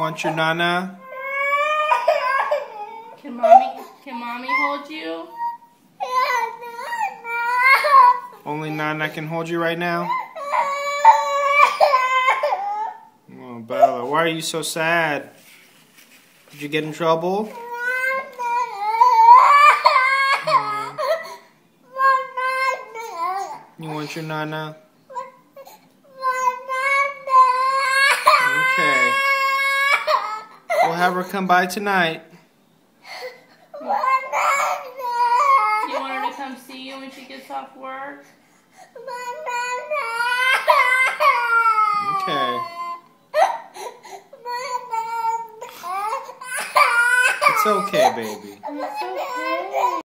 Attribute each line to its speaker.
Speaker 1: want your Nana?
Speaker 2: Can mommy hold you?
Speaker 1: Only Nana can hold you right now? Oh, Bella, why are you so sad? Did you get in trouble? You want your Nana? Okay. We'll have her come by tonight.
Speaker 2: You want her to come see you when she gets off work?
Speaker 1: Okay. It's okay, baby.
Speaker 2: It's okay.